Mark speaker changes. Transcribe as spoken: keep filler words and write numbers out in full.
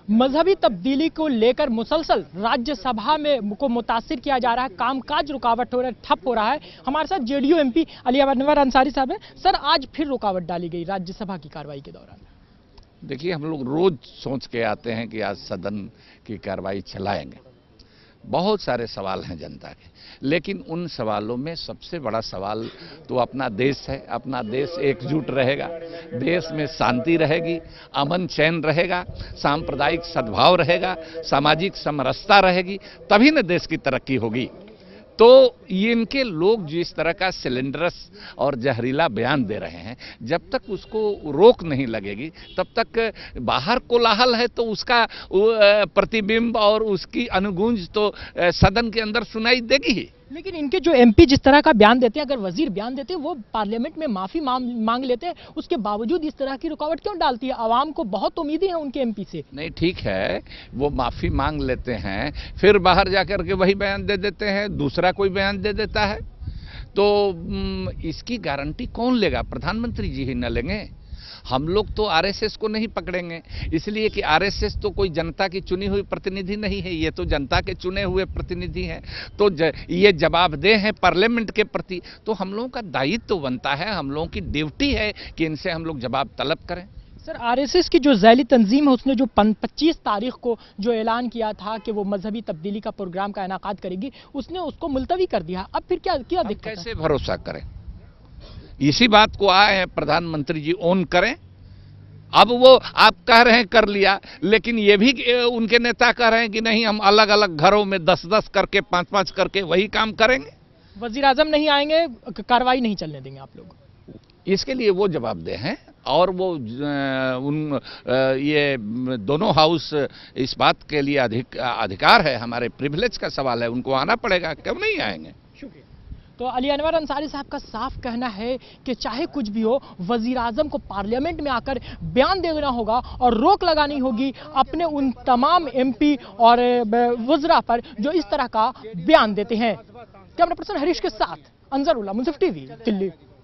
Speaker 1: मजहबी तब्दीली को लेकर मुसलसल राज्यसभा में को मुतासिर किया जा रहा है, कामकाज रुकावट हो रहा है, ठप हो रहा है। हमारे साथ जेडीयू एमपी अली अनवर अंसारी साहब हैं। सर, आज फिर रुकावट डाली गई राज्यसभा की कार्रवाई के दौरान।
Speaker 2: देखिए, हम लोग रोज सोच के आते हैं कि आज सदन की कार्रवाई चलाएंगे। बहुत सारे सवाल हैं जनता के, लेकिन उन सवालों में सबसे बड़ा सवाल तो अपना देश है। अपना देश एकजुट रहेगा, देश में शांति रहेगी, अमन चैन रहेगा, सांप्रदायिक सद्भाव रहेगा, सामाजिक समरसता रहेगी, तभी न देश की तरक्की होगी। तो ये इनके लोग जिस तरह का सिलेंडरस और जहरीला बयान दे रहे हैं, जब तक उसको रोक नहीं लगेगी तब तक बाहर कोलाहल है तो उसका प्रतिबिंब और उसकी अनुगूंज तो सदन के अंदर सुनाई देगी ही।
Speaker 1: लेकिन इनके जो एमपी जिस तरह का बयान देते हैं, अगर वजीर बयान देते हैं वो पार्लियामेंट में माफी मांग लेते हैं, उसके बावजूद इस तरह की रुकावट क्यों डालती है? आवाम को बहुत उम्मीदें हैं उनके एमपी से।
Speaker 2: नहीं, ठीक है, वो माफी मांग लेते हैं, फिर बाहर जाकर के वही बयान दे देते हैं, दूसरा कोई बयान दे देता है। तो इसकी गारंटी कौन लेगा? प्रधानमंत्री जी ही न लेंगे। हम लोग तो आरएसएस को नहीं पकड़ेंगे, इसलिए कि आरएसएस तो कोई जनता की चुनी हुई प्रतिनिधि नहीं है, ये तो जनता के चुने हुए प्रतिनिधि हैं। तो ज, ये जवाबदेह हैं पार्लियामेंट के प्रति। तो हम लोगों का दायित्व तो बनता है, हम लोगों की ड्यूटी है कि इनसे हम लोग जवाब तलब करें।
Speaker 1: सर, आरएसएस की जो ज़ैली तंजीम है उसने जो पच्चीस तारीख को जो ऐलान किया था कि वो मजहबी तब्दीली का प्रोग्राम का इनाकाद करेगी, उसने उसको मुलतवी कर दिया। अब फिर क्या क्या दिक्कत है?
Speaker 2: कैसे भरोसा करें? इसी बात को आए हैं प्रधानमंत्री जी ओन करें। अब वो आप कह रहे हैं कर लिया, लेकिन ये भी उनके नेता कह रहे हैं कि नहीं, हम अलग अलग घरों में दस दस करके पांच पांच करके वही काम करेंगे।
Speaker 1: वजीर आजम नहीं आएंगे, कार्रवाई नहीं चलने देंगे आप लोग।
Speaker 2: इसके लिए वो जवाबदेह हैं और वो उन ये दोनों हाउस इस बात के लिए अधिक अधिकार है, हमारे प्रिविलेज का सवाल है, उनको आना पड़ेगा। क्यों नहीं आएंगे?
Speaker 1: शुक्रिया। तो अली अनवर अंसारी साहब का साफ कहना है कि चाहे कुछ भी हो, वजीर आजम को पार्लियामेंट में आकर बयान देना होगा और रोक लगानी होगी अपने उन तमाम एमपी और वज़रा पर जो इस तरह का बयान देते हैं। कैमरा पर्सन हरीश के साथ अंजर उल्ला, मुंसिफ टीवी, दिल्ली।